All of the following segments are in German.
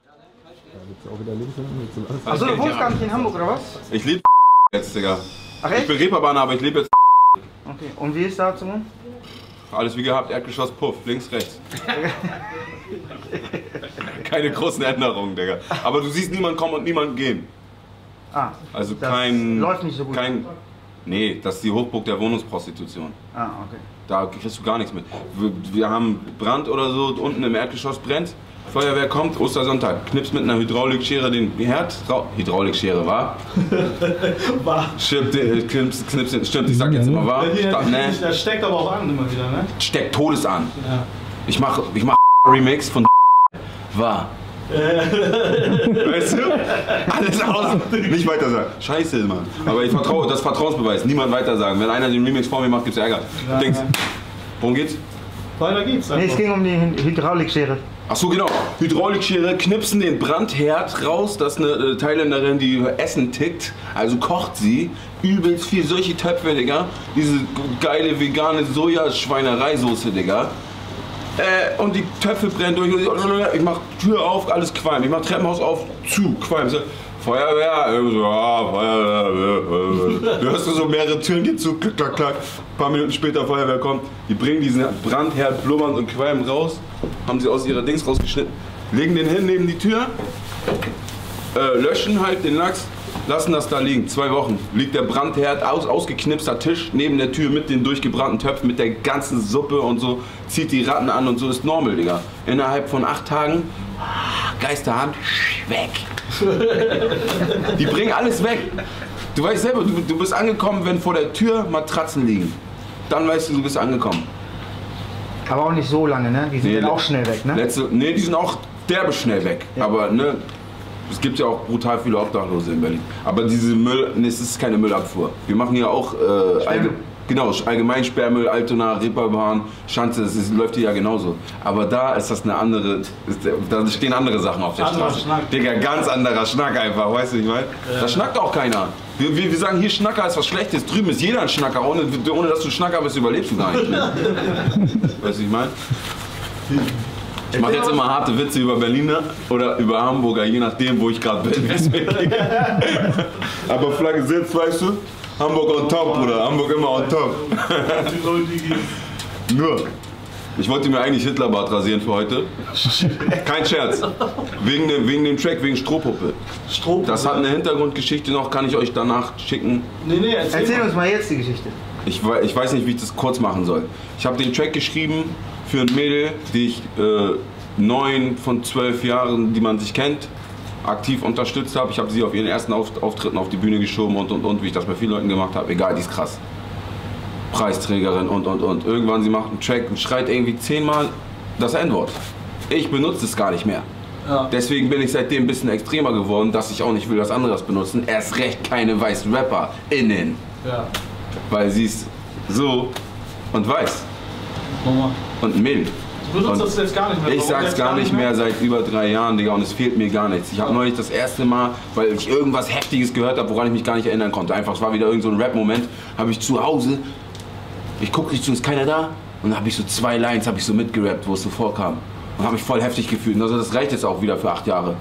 Willst du auch wieder links hin? Achso, du wohnst gar nicht in Hamburg, oder was? Ich lebe jetzt, Digga. Ach echt? Ich bin Reeperbahn, aber ich lebe jetzt. Okay, und wie ist da zu wohnen? Alles wie gehabt, Erdgeschoss, Puff, links, rechts. Keine großen Änderungen, Digga. Aber du siehst niemanden kommen und niemanden gehen. Ah, Also das kein... läuft nicht so gut. Nee, das ist die Hochburg der Wohnungsprostitution. Ah, okay. Da kriegst du gar nichts mit. Wir haben Brand oder so, unten im Erdgeschoss brennt. Feuerwehr kommt, Ostersonntag, knippst mit einer Hydraulikschere den Herd. Hydraulikschere, war? Stimmt, ich sag jetzt immer wahr. Das steckt aber auch an immer wieder, ne? Steckt Todes an. Ja. Ich mach Remix von war. Weißt du? Alles aus. Nicht weiter sagen. Scheiße, Mann. Aber ich vertraue, das ist Vertrauensbeweis. Niemand weiter sagen. Wenn einer den Remix vor mir macht, gibt's Ärger. Ja, Denkst, worum geht's? Weiter geht's. Nee, es ging um die Hydraulikschere. Ach so, genau. Hydraulikschere, knipsen den Brandherd raus. Das ist eine Thailänderin, die Essen tickt. Also kocht sie. Übelst viel solche Töpfe, Digga. Diese geile vegane Sojaschweinereisoße, Digga. Und die Töpfe brennen durch. Ich mach Tür auf, alles Qualm. Ich mach Treppenhaus auf, zu, Qualm. Feuerwehr, ja, Feuerwehr. Du hörst so mehrere Türen, geht zu, klack, klack, klack. Ein paar Minuten später Feuerwehr kommt. Die bringen diesen Brandherd blubbernd und Qualm raus. Haben sie aus ihrer Dings rausgeschnitten. Legen den hin neben die Tür. Löschen halt den Lachs. Lassen das da liegen. 2 Wochen. Liegt der Brandherd, ausgeknipster Tisch neben der Tür mit den durchgebrannten Töpfen, mit der ganzen Suppe und so. Zieht die Ratten an und so ist normal, Digga. Innerhalb von 8 Tagen, Geisterhand, weg. Die bringen alles weg. Du weißt selber, du bist angekommen, wenn vor der Tür Matratzen liegen. Dann weißt du, du bist angekommen. Aber auch nicht so lange, ne? Die sind dann auch schnell weg, ne? Nee, die sind auch derbe schnell weg. Ja. Aber ne, es gibt ja auch brutal viele Obdachlose in Berlin. Aber diese es ist keine Müllabfuhr. Wir machen hier auch allgemein Sperrmüll, Altona, Reeperbahn, Schanze, läuft hier ja genauso. Aber da ist das eine andere, da stehen andere Sachen auf der Straße. Schnack. Digga, ganz anderer Schnack einfach, weißt du, ich meine? Da schnackt auch keiner. Wir sagen, hier Schnacker ist was Schlechtes, drüben ist jeder ein Schnacker. Ohne dass du Schnacker bist, überlebst du gar nicht. Weißt du, ich meine? Ich mache jetzt immer harte Witze über Berliner oder über Hamburger, je nachdem, wo ich gerade bin. Aber Flagge sitzt, weißt du? Hamburg on top, Bruder. Hamburg immer on top. Nur. Ich wollte mir eigentlich Hitlerbart rasieren für heute. Kein Scherz. Wegen dem Track, wegen Strohpuppe. Das hat eine Hintergrundgeschichte noch, kann ich euch danach schicken. Nee, erzähl uns mal jetzt die Geschichte. Ich weiß nicht, wie ich das kurz machen soll. Ich habe den Track geschrieben für ein Mädel, die ich 9 von 12 Jahren, die man sich kennt, aktiv unterstützt habe. Ich habe sie auf ihren ersten Auftritten auf die Bühne geschoben und wie ich das bei vielen Leuten gemacht habe. Egal, die ist krass. Preisträgerin und. Irgendwann, sie macht einen Track und schreit irgendwie 10-mal das N-Wort. Ich benutze es gar nicht mehr. Ja. Deswegen bin ich seitdem ein bisschen extremer geworden, dass ich auch nicht will, dass andere das benutzen. Erst recht keine weißen RapperInnen. Ja. Weil sie ist so und weiß. Und ein Mädel. Du benutzt das jetzt gar nicht mehr? Ich sag's gar nicht mehr seit über 3 Jahren, Digga, und es fehlt mir gar nichts. Ich habe neulich das erste Mal, weil ich irgendwas Heftiges gehört habe, woran ich mich gar nicht erinnern konnte. Einfach, es war wieder irgend so ein Rap-Moment, habe ich zu Hause, ich gucke nicht zu, ist keiner da? Und dann habe ich so 2 Lines so mitgerappt, wo es so vorkam. Und habe mich voll heftig gefühlt. Also das reicht jetzt auch wieder für 8 Jahre.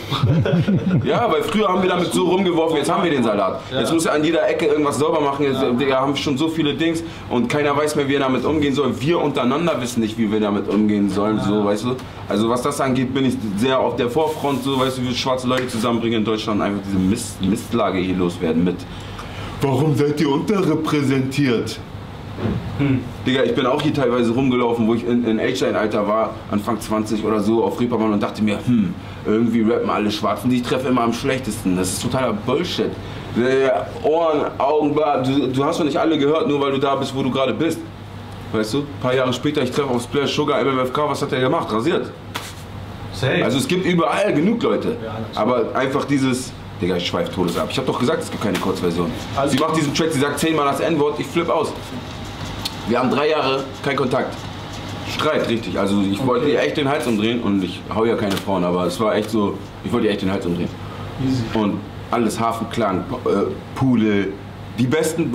Ja, weil früher haben wir damit so rumgeworfen, jetzt haben wir den Salat. Jetzt muss er an jeder Ecke irgendwas sauber machen. Jetzt haben wir schon so viele Dings und keiner weiß mehr, wie er damit umgehen soll. Wir untereinander wissen nicht, wie wir damit umgehen sollen, so, weißt du. Also was das angeht, bin ich sehr auf der Vorfront, so, weißt du, wie wir schwarze Leute zusammenbringen in Deutschland, einfach diese Mistlage hier loswerden mit. Warum seid ihr unterrepräsentiert? Digga, ich bin auch hier teilweise rumgelaufen, wo ich in Age-Line-Alter war, Anfang 20 oder so, auf Reeperbahn und dachte mir, irgendwie rappen alle Schwarzen, die ich treffe immer am schlechtesten. Das ist totaler Bullshit. Ohren, Augen, du hast doch nicht alle gehört, nur weil du da bist, wo du gerade bist. Weißt du? Ein paar Jahre später, ich treffe auf Splash Sugar, MMFK, was hat der gemacht? Rasiert. Safe. Also es gibt überall genug Leute, aber einfach dieses... Digga, ich schweife Todes ab. Ich hab doch gesagt, es gibt keine Kurzversion. Also sie macht diesen Track, sie sagt 10-mal das N-Wort, ich flipp aus. Wir haben 3 Jahre kein Kontakt. Streit, richtig. Also ich wollte ihr echt den Hals umdrehen und ich hau ja keine Frauen, aber es war echt so, ich wollte ihr echt den Hals umdrehen. Easy. Und alles Hafenklang, Pudel, die besten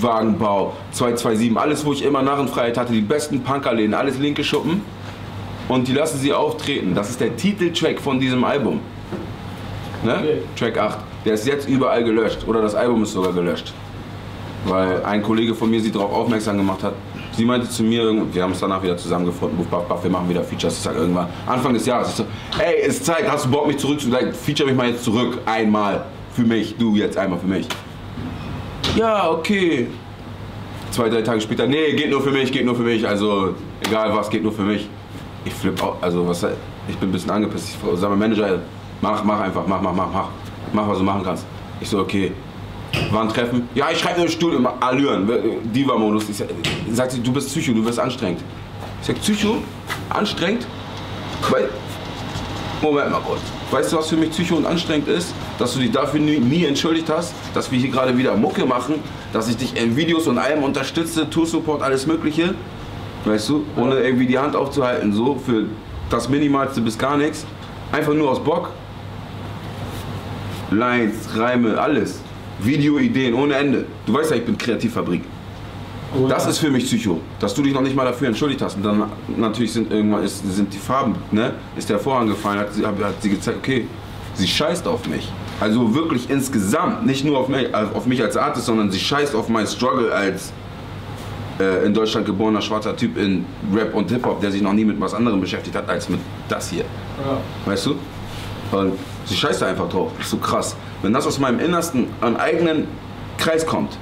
Wagenbau, 227, alles wo ich immer Narrenfreiheit hatte, die besten Punkerläden, alles linke Schuppen. und die lassen sie auftreten. Das ist der Titeltrack von diesem Album. Ne? Okay. Track 8. Der ist jetzt überall gelöscht. Oder das Album ist sogar gelöscht. Weil ein Kollege von mir sie darauf aufmerksam gemacht hat. Sie meinte zu mir, wir haben es danach wieder zusammengefunden, wir machen wieder Features. Ich sag irgendwann, Anfang des Jahres. Ich so, ey, es ist Zeit, hast du Bock mich zurückzuleiten? Feature mich mal jetzt zurück. Einmal. Für mich. Du jetzt einmal für mich. Ja, okay. 2, 3 Tage später, nee, geht nur für mich, geht nur für mich. Also, egal was, geht nur für mich. Ich flipp auch, also was, ich bin ein bisschen angepisst. Ich sag meinem Manager, mach einfach, mach, was du machen kannst. Ich so, okay. War ein Treffen. Ja, ich schreibe nur im Studio, Allüren, Diva-Modus. Sagt sie, du bist Psycho, du wirst anstrengend. Ich sag, Psycho? Anstrengend? Moment mal kurz. Weißt du, was für mich Psycho und anstrengend ist? Dass du dich dafür nie entschuldigt hast, dass wir hier gerade wieder Mucke machen, dass ich dich in Videos und allem unterstütze, Tour-Support, alles Mögliche. Weißt du, ohne irgendwie die Hand aufzuhalten, so für das Minimalste bis gar nichts. Einfach nur aus Bock. Lines, Reime, alles. Videoideen ohne Ende. Du weißt ja, ich bin Kreativfabrik. Oh, Das ja. ist für mich Psycho, dass du dich noch nicht mal dafür entschuldigt hast. Und dann natürlich sind die Farben, ne? Ist der Vorhang gefallen, hat sie gezeigt, okay, sie scheißt auf mich. Also wirklich insgesamt, nicht nur auf mich als Artist, sondern sie scheißt auf meinen Struggle als in Deutschland geborener schwarzer Typ in Rap und Hip-Hop, der sich noch nie mit was anderem beschäftigt hat als mit das hier. Ja. Weißt du? Und sie scheißt da einfach drauf. Das ist so krass. Wenn das aus meinem Innersten an eigenen Kreis kommt,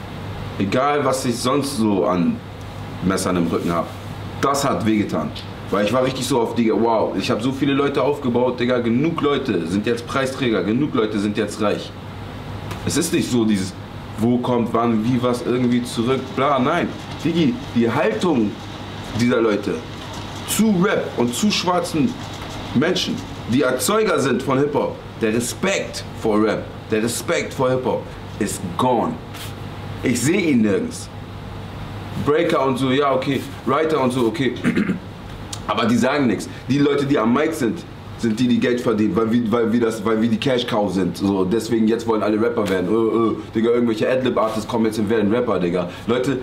egal was ich sonst so an Messern im Rücken habe, das hat wehgetan. Weil ich war richtig so auf, Digga, wow, ich habe so viele Leute aufgebaut, Digga, genug Leute sind jetzt Preisträger, genug Leute sind jetzt reich. Es ist nicht so dieses, wo kommt wann, wie, was irgendwie zurück, bla, nein. Digi, die Haltung dieser Leute zu Rap und zu schwarzen Menschen, die Erzeuger sind von Hip-Hop, der Respekt vor Rap, der Respekt vor Hip-Hop ist gone. Ich sehe ihn nirgends. Breaker und so, ja okay, Writer und so, okay. Aber die sagen nichts. Die Leute, die am Mic sind die Geld verdienen, weil wir die Cash Cow sind. So, deswegen jetzt wollen alle Rapper werden. Digga, irgendwelche Adlib-Artists kommen jetzt und werden Rapper, Digga. Leute,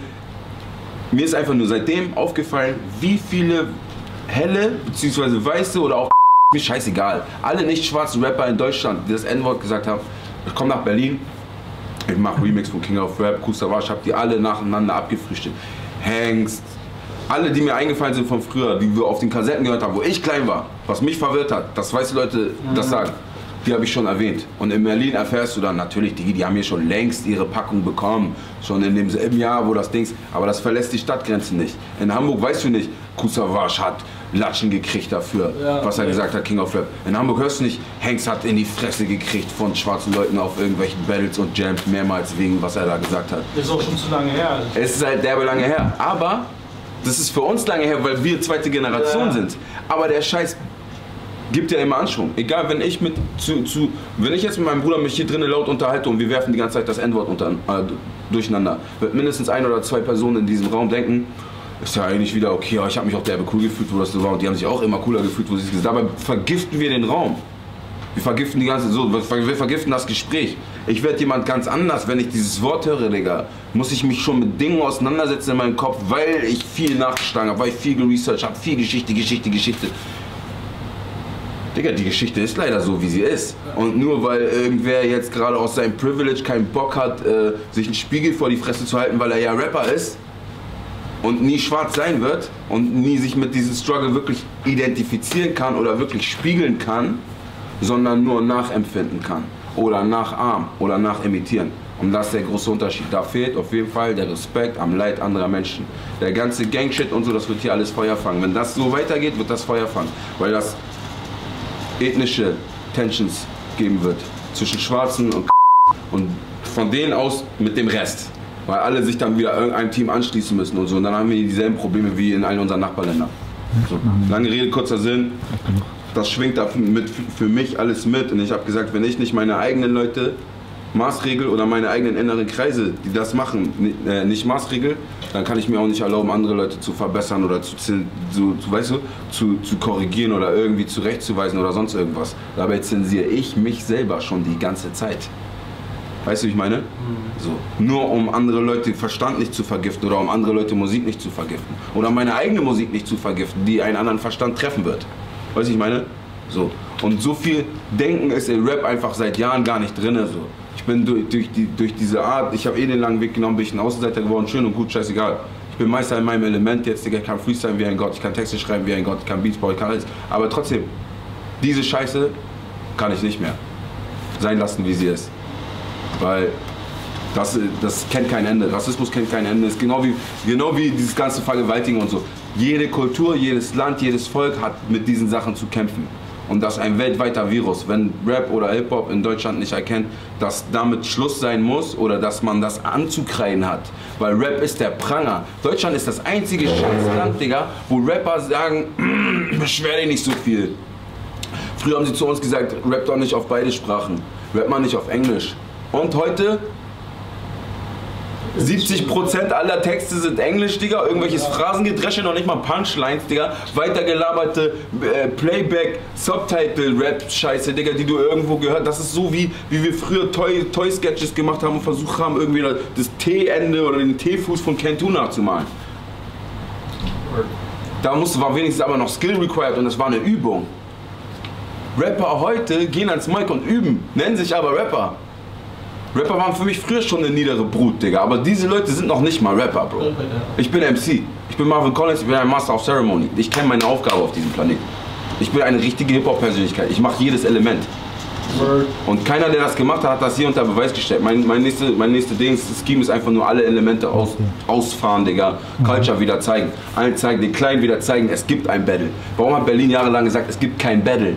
mir ist einfach nur seitdem aufgefallen, wie viele helle, beziehungsweise weiße oder auch mir scheißegal, alle nicht schwarzen Rapper in Deutschland, die das N-Wort gesagt haben, ich komme nach Berlin, ich mache Remix von King of Rap, Kool Savas, ich habe die alle nacheinander abgefrühstückt. Hengst, alle, die mir eingefallen sind von früher, die wir auf den Kassetten gehört haben, wo ich klein war, was mich verwirrt hat, dass weiße Leute das sagen, die habe ich schon erwähnt. Und in Berlin erfährst du dann natürlich, die haben hier schon längst ihre Packung bekommen, schon in demselben Jahr, wo das Dings, aber das verlässt die Stadtgrenzen nicht. In Hamburg weißt du nicht, Kool Savas hat Latschen gekriegt dafür, was er gesagt hat, King of Rap. In Hamburg hörst du nicht, Hengst hat in die Fresse gekriegt von schwarzen Leuten auf irgendwelchen Battles und Jams mehrmals wegen, was er da gesagt hat. Das ist auch schon zu lange her. Es ist halt derbe lange her, aber das ist für uns lange her, weil wir zweite Generation sind. Aber der Scheiß gibt ja immer Anschwung. Egal, wenn ich jetzt mit meinem Bruder mich hier drinnen laut unterhalte und wir werfen die ganze Zeit das N-Wort durcheinander, wird mindestens 1 oder 2 Personen in diesem Raum denken, ist ja eigentlich wieder okay, aber ich habe mich auch derbe cool gefühlt, wo das so war und die haben sich auch immer cooler gefühlt, wo sie es gesagt haben. Dabei vergiften wir den Raum. Wir vergiften wir vergiften das Gespräch. Ich werde jemand ganz anders, wenn ich dieses Wort höre, Digga. Muss ich mich schon mit Dingen auseinandersetzen in meinem Kopf, weil ich viel nachgeschlagen habe, weil ich viel geresearched habe, viel Geschichte. Digga, die Geschichte ist leider so, wie sie ist. Und nur weil irgendwer jetzt gerade aus seinem Privilege keinen Bock hat, sich einen Spiegel vor die Fresse zu halten, weil er ja Rapper ist und nie schwarz sein wird und nie sich mit diesem Struggle wirklich identifizieren kann oder wirklich spiegeln kann, sondern nur nachempfinden kann oder nachahmen oder nachimitieren. Und das ist der große Unterschied. Da fehlt auf jeden Fall der Respekt am Leid anderer Menschen. Der ganze Gangshit und so, das wird hier alles Feuer fangen. Wenn das so weitergeht, wird das Feuer fangen. Weil das ethnische Tensions geben wird zwischen Schwarzen und von denen aus mit dem Rest. Weil alle sich dann wieder irgendeinem Team anschließen müssen und so. Und dann haben wir dieselben Probleme wie in allen unseren Nachbarländern. So. Lange Rede, kurzer Sinn. Das schwingt da für mich alles mit. Und ich habe gesagt, wenn ich nicht meine eigenen Leute maßregel oder meine eigenen inneren Kreise, die das machen, nicht maßregel, dann kann ich mir auch nicht erlauben, andere Leute zu verbessern oder zu korrigieren oder irgendwie zurechtzuweisen oder sonst irgendwas. Dabei zensiere ich mich selber schon die ganze Zeit. Weißt du, wie ich meine? So. Nur um andere Leute Verstand nicht zu vergiften oder um andere Leute Musik nicht zu vergiften. Oder meine eigene Musik nicht zu vergiften, die einen anderen Verstand treffen wird. Weißt du, ich meine? So. Und so viel Denken ist in Rap einfach seit Jahren gar nicht drin. So. Ich bin durch diese Art, ich habe den langen Weg genommen, bin ich ein Außenseiter geworden, schön und gut, scheißegal. Ich bin Meister in meinem Element jetzt, Digga, ich kann Freestyle wie ein Gott, ich kann Texte schreiben wie ein Gott, ich kann Beats bauen, ich kann alles. Aber trotzdem, diese Scheiße kann ich nicht mehr sein lassen, wie sie ist. Weil das kennt kein Ende. Rassismus kennt kein Ende. Es ist genau wie dieses ganze Vergewaltigen und so. Jede Kultur, jedes Land, jedes Volk hat mit diesen Sachen zu kämpfen. Und das ist ein weltweiter Virus. Wenn Rap oder Hip-Hop in Deutschland nicht erkennt, dass damit Schluss sein muss oder dass man das anzukreiden hat. Weil Rap ist der Pranger. Deutschland ist das einzige Scheißland, Digga, wo Rapper sagen, beschwer dich nicht so viel. Früher haben sie zu uns gesagt, rap doch nicht auf beide Sprachen. Rap mal nicht auf Englisch. Und heute 70% aller Texte sind Englisch, Digga, irgendwelches Phrasengedresche, noch nicht mal Punchlines, Digga, weitergelaberte Playback, Subtitle-Rap-Scheiße, Digga, die du irgendwo gehört. Das ist so wie wir früher Toy-Sketches gemacht haben und versucht haben, irgendwie das T-Ende oder den T-Fuß von Cantu nachzumalen. Da war wenigstens aber noch Skill required und das war eine Übung. Rapper heute gehen ans Mic und üben, nennen sich aber Rapper. Rapper waren für mich früher schon eine niedere Brut, Digga, aber diese Leute sind noch nicht mal Rapper, Bro. Ich bin MC, ich bin Marvin Collins, ich bin ein Master of Ceremony. Ich kenne meine Aufgabe auf diesem Planeten. Ich bin eine richtige Hip-Hop-Persönlichkeit, ich mache jedes Element. Und keiner, der das gemacht hat, hat das hier unter Beweis gestellt. Mein nächste Scheme ist einfach nur alle Elemente ausfahren, Digga. Culture wieder zeigen, allen zeigen, den Kleinen wieder zeigen, es gibt ein Battle. Warum hat Berlin jahrelang gesagt, es gibt kein Battle?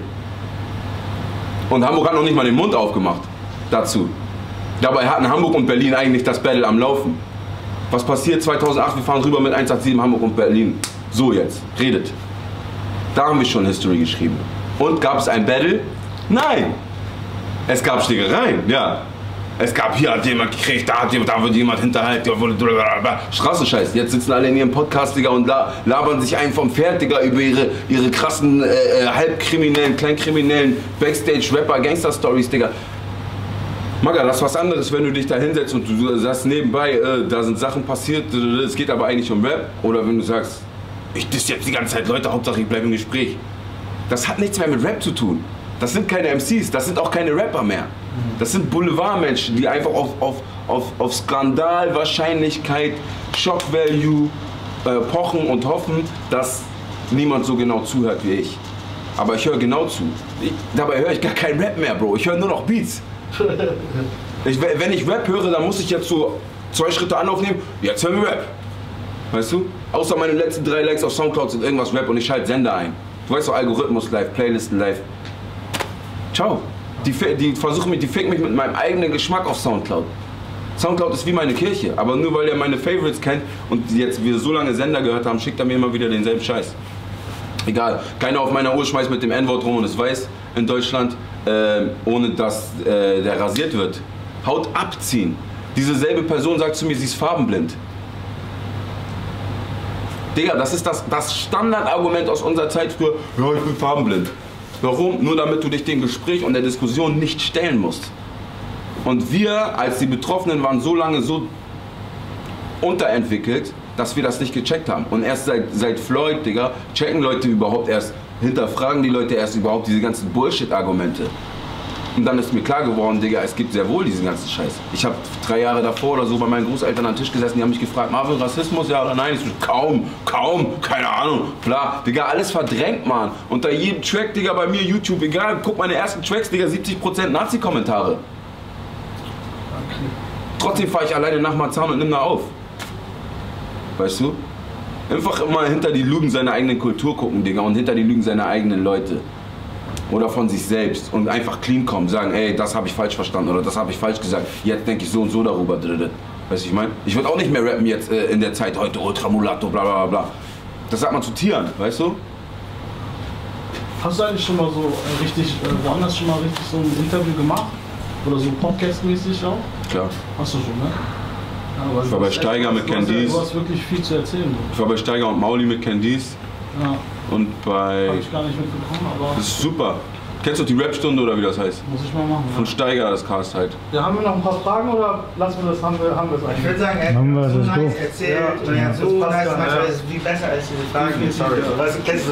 Und Hamburg hat noch nicht mal den Mund aufgemacht dazu. Dabei hatten Hamburg und Berlin eigentlich das Battle am Laufen. Was passiert 2008? Wir fahren rüber mit 187 Hamburg und Berlin. So jetzt, redet. Da haben wir schon History geschrieben. Und gab es ein Battle? Nein. Es gab Schlägereien, ja. Es gab, hier hat jemand gekriegt, da wird jemand hinterhalten, Straßenscheiß. Jetzt sitzen alle in ihrem Podcast, Digga, und labern sich einen vom Pferd, Digga, über ihre krassen, halbkriminellen, kleinkriminellen Backstage-Rapper-Gangster-Stories, Digga. Maga, das ist was anderes, wenn du dich da hinsetzt und du sagst nebenbei, da sind Sachen passiert, es geht aber eigentlich um Rap. Oder wenn du sagst, ich diss jetzt die ganze Zeit Leute, Hauptsache ich bleibe im Gespräch. Das hat nichts mehr mit Rap zu tun. Das sind keine MCs, das sind auch keine Rapper mehr. Das sind Boulevardmenschen, die einfach auf Skandal, Wahrscheinlichkeit, Shock Value pochen und hoffen, dass niemand so genau zuhört wie ich. Aber ich höre genau zu. Dabei höre ich gar keinen Rap mehr, Bro. Ich höre nur noch Beats. Wenn ich Rap höre, dann muss ich jetzt so 2 Schritte Anlauf nehmen. Jetzt hören wir Rap. Weißt du? Außer meine letzten 3 Likes auf Soundcloud sind irgendwas Rap und ich schalte Sender ein. Du weißt doch, Algorithmus live, Playlisten live. Ciao. Die ficken mich mit meinem eigenen Geschmack auf Soundcloud. Soundcloud ist wie meine Kirche, aber nur weil er meine Favorites kennt und jetzt wir so lange Sender gehört haben, schickt er mir immer wieder denselben Scheiß. Egal, keiner auf meiner Uhr schmeißt mit dem N-Wort rum und es weiß in Deutschland, ohne dass der rasiert wird. Haut abziehen. Diese selbe Person sagt zu mir, sie ist farbenblind. Digga, das ist das Standardargument aus unserer Zeit früher. Ja, ich bin farbenblind. Warum? Nur damit du dich dem Gespräch und der Diskussion nicht stellen musst. Und wir, als die Betroffenen waren, so lange so unterentwickelt, dass wir das nicht gecheckt haben. Und erst seit Floyd, Digga, checken Leute überhaupt erst, hinterfragen die Leute erst überhaupt diese ganzen Bullshit-Argumente. Und dann ist mir klar geworden, Digga, es gibt sehr wohl diesen ganzen Scheiß. Ich habe 3 Jahre davor oder so bei meinen Großeltern am Tisch gesessen, die haben mich gefragt, Marvin, Rassismus, ja oder nein? Ich so, kaum, keine Ahnung, klar. Digga, alles verdrängt, Mann. Unter jedem Track, Digga, bei mir, YouTube, egal, guck meine ersten Tracks, Digga, 70% Nazi-Kommentare. Okay. Trotzdem fahre ich alleine nach Marzahn und nimm da auf. Weißt du? Einfach immer hinter die Lügen seiner eigenen Kultur gucken, Digga, und hinter die Lügen seiner eigenen Leute. Oder von sich selbst und einfach clean kommen, sagen, ey, das habe ich falsch verstanden oder das habe ich falsch gesagt, jetzt denke ich so und so darüber. Weißt du, ich meine? Ich würde auch nicht mehr rappen jetzt in der Zeit heute, Ultra Mulatto, bla bla bla. Das sagt man zu Tieren, weißt du? Hast du eigentlich schon mal so richtig, woanders schon mal richtig so ein Interview gemacht? Oder so Podcast-mäßig auch? Klar. Hast du schon, ne? Ja, ich war bei Steiger mit Candice. Du hast wirklich viel zu erzählen. So. Ich war bei Steiger und Mauli mit Candice. Ja. Und bei... Hab ich gar nicht mitbekommen, aber... Das ist super. Kennst du die Rap-Stunde oder wie das heißt? Muss ich mal machen. Von Steiger, das Cast halt. Ja, haben wir noch ein paar Fragen oder lassen wir das, haben wir es eigentlich? Ich würde sagen, er Haben wir hat so das nice so? erzählt Ja, und er hat so das passt nice, dann, manchmal ja. ist es viel besser als diese Fragen. Definitiv, Sorry. ja. Weißt du, kennst du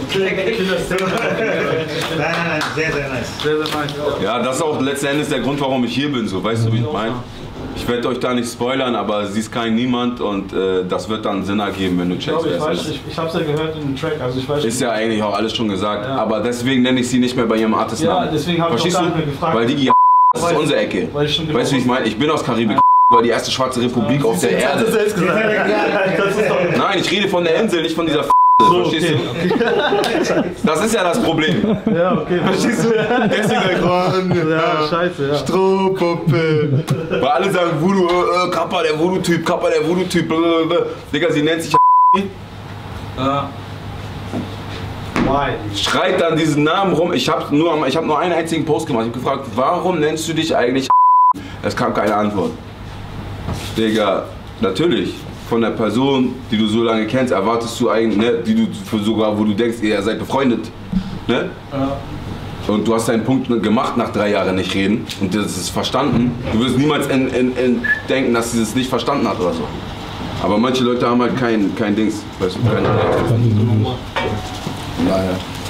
Nein, sehr, sehr nice. Sehr, sehr nice. Ja, das ist auch letzten Endes der Grund, warum ich hier bin, so, weißt du, wie ich meine? Ich werde euch da nicht spoilern, aber sie ist kein Niemand und das wird dann Sinn ergeben, wenn du Ich checkst, glaube, wer ich es weiß, ist. ich habe es ja gehört in dem Track, also ich weiß Ist ja eigentlich auch alles schon gesagt, Ja. aber deswegen nenne ich sie nicht mehr bei ihrem Artistnamen. Ja, deswegen habe ich auch Verstehst gar du? nicht mehr gefragt. Weil die das ist unsere Ecke. Weil ich schon genau Weißt du, wie ich meine? Ich bin aus Karibik, weil die erste schwarze Republik auf der Erde. selbst gesagt. Das ist doch Nein, ich rede von der Insel, nicht von dieser so, verstehst okay. du? Das ist ja das Problem. Ja, okay. Verstehst du? Deswegen Ja, scheiße, ja. Strohpuppe. Weil alle sagen Voodoo, Kappa der Voodoo-Typ, Kappa der Voodoo-Typ. Digga, sie nennt sich Ja. Why? schreit dann diesen Namen rum. Ich hab nur einen einzigen Post gemacht. Ich hab gefragt, warum nennst du dich eigentlich? Es kam keine Antwort. Digga, natürlich. Von der Person, die du so lange kennst, erwartest du eigentlich, ne, die du sogar, wo du denkst, ihr seid befreundet. Ne? Ja. Und du hast deinen Punkt gemacht nach 3 Jahren nicht reden und das ist verstanden. Du wirst niemals denken, dass sie es nicht verstanden hat oder so. Aber manche Leute haben halt kein Dings, weißt du, keine Ahnung. Naja.